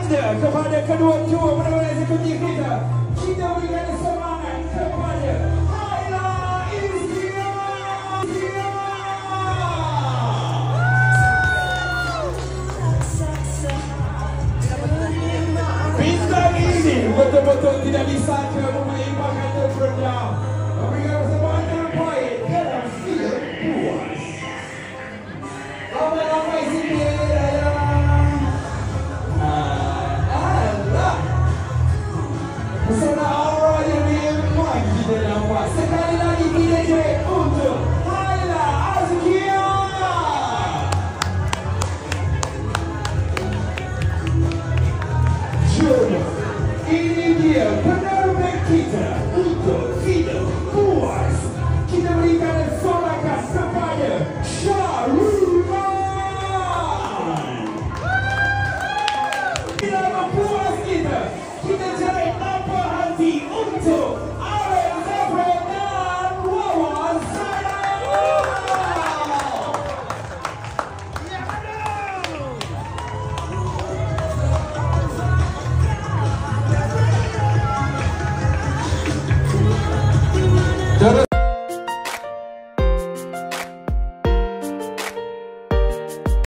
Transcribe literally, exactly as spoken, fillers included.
tanda kepada kedua jua penerbangan eksekutif kita. Kita berikan semangat kepada Haila Izia. Bintang ini betul-betul tidak disangka